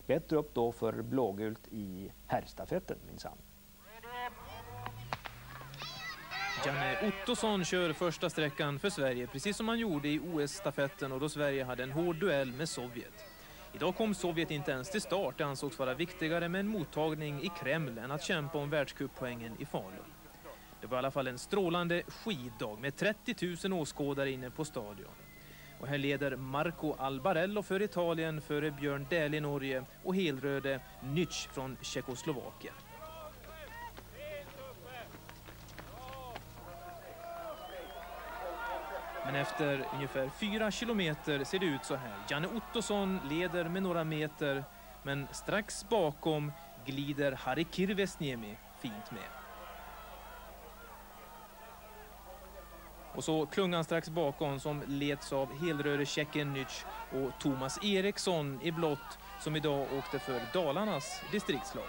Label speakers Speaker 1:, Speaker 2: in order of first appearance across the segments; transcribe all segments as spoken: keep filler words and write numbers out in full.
Speaker 1: Bättre upp då för blågult i herrstafetten minsann.
Speaker 2: Janne Ottosson kör första sträckan för Sverige, precis som han gjorde i O S-stafetten och då Sverige hade en hård duell med Sovjet. Idag kom Sovjet inte ens till start. Det ansågs vara viktigare med en mottagning i Kreml än att kämpa om världscuppoängen i Falun. Det var i alla fall en strålande skiddag med trettio tusen åskådare inne på stadion. Och här leder Marco Albarello för Italien före Björn Dähl i Norge och helröde Nyč från Tjeckoslovakien. Men efter ungefär fyra kilometer ser det ut så här. Janne Ottosson leder med några meter, men strax bakom glider Harri Kirvesniemi fint med. Och så klungan strax bakom som leds av helröre tjecken Nyč och Thomas Eriksson i blått som idag åkte för Dalarnas distriktslag.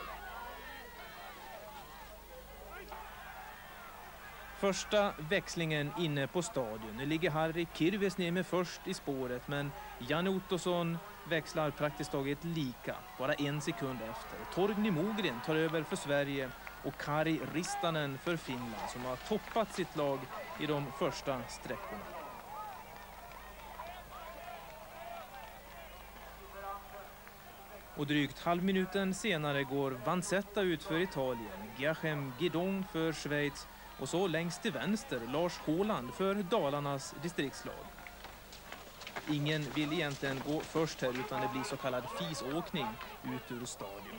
Speaker 2: Första växlingen inne på stadion. Nu ligger Harri Kirvesniemi först i spåret, men Janne Ottosson växlar praktiskt taget lika, bara en sekund efter. Torgny Mogren tar över för Sverige och Kari Ristanen för Finland som har toppat sitt lag i de första sträckorna. Och drygt halvminuten senare går Vanzetta ut för Italien, Giachem Guidon för Schweiz och så längst till vänster Lars Håland för Dalarnas distriktslag. Ingen vill egentligen gå först här utan det blir så kallad fisåkning ut ur stadion.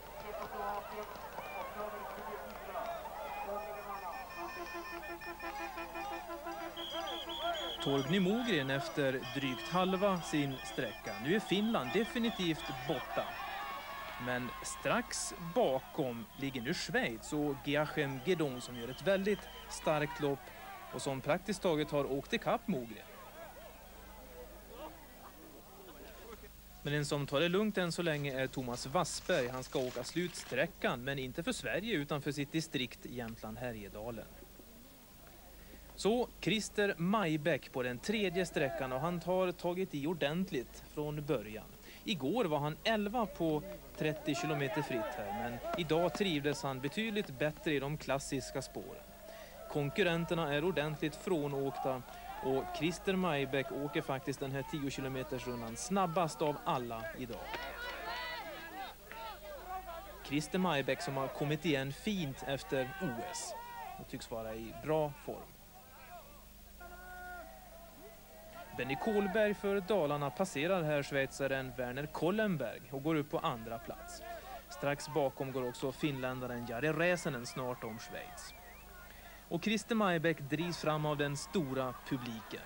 Speaker 2: Torgny Mogren efter drygt halva sin sträcka. Nu är Finland definitivt borta. Men strax bakom ligger nu Schweiz och Giachem Guidon som gör ett väldigt starkt lopp och som praktiskt taget har åkt i kapp Mogren. Men den som tar det lugnt än så länge är Thomas Wassberg. Han ska åka slutsträckan, men inte för Sverige utan för sitt distrikt Jämtland-Härjedalen. Så Christer Majbäck på den tredje sträckan och han har tagit i ordentligt från början. Igår var han elva på trettio kilometer fritt här, men idag trivdes han betydligt bättre i de klassiska spåren. Konkurrenterna är ordentligt frånåkta och Christer Majbäck åker faktiskt den här tio kilometers rundan snabbast av alla idag. Christer Majbäck som har kommit igen fint efter O S och tycks vara i bra form. Benny Kohlberg för Dalarna passerar här schweizaren Werner Kollenberg och går upp på andra plats. Strax bakom går också finländaren Jari Räsänen snart om Schweiz. Och Christer Majbäck drivs fram av den stora publiken.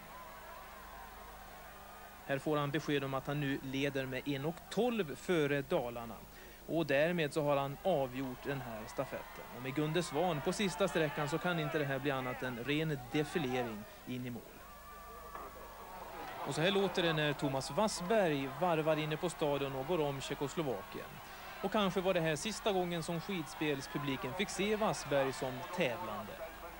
Speaker 2: Här får han besked om att han nu leder med en och tolv före Dalarna. Och därmed så har han avgjort den här stafetten. Och med Gunde Svan på sista sträckan så kan inte det här bli annat än ren defilering in i mål. Och så här låter det när Thomas Wassberg varvar inne på stadion och går om Tjeckoslovakien. Och kanske var det här sista gången som skidspelspubliken fick se Wassberg som tävlande.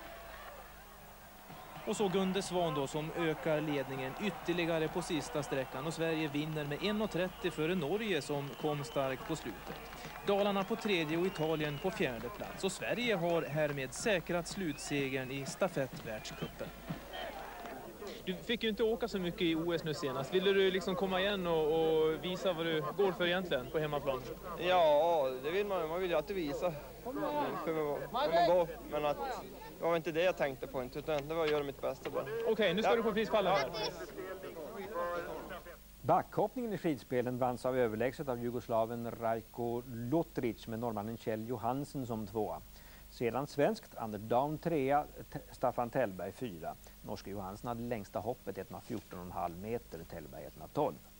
Speaker 2: Och så Gunde Svan då som ökar ledningen ytterligare på sista sträckan och Sverige vinner med en trettio före Norge som kom starkt på slutet. Dalarna på tredje och Italien på fjärde plats och Sverige har härmed säkrat slutsegern i stafettvärldscupen. Du fick ju inte åka så mycket i O S nu senast. Ville du liksom komma igen och, och visa vad du går för egentligen på hemmaplan?
Speaker 3: Ja, det vill man. Man vill ju alltid visa hur man går. Men att, det var inte det jag tänkte på, utan det var att göra mitt bästa bara.
Speaker 2: Okej, okay, nu ska ja. du på prispallen här.
Speaker 1: Backhoppningen i skidspelen vanns av överlägset av jugoslaven Rajko Lutric med norrmannen Kjell Johansen som tvåa. Sedan svenskt Anders Daun trea, Staffan Tellberg fyra. Norske Johansen hade längsta hoppet ett komma fjorton komma fem meter, Tellberg ett komma tolv.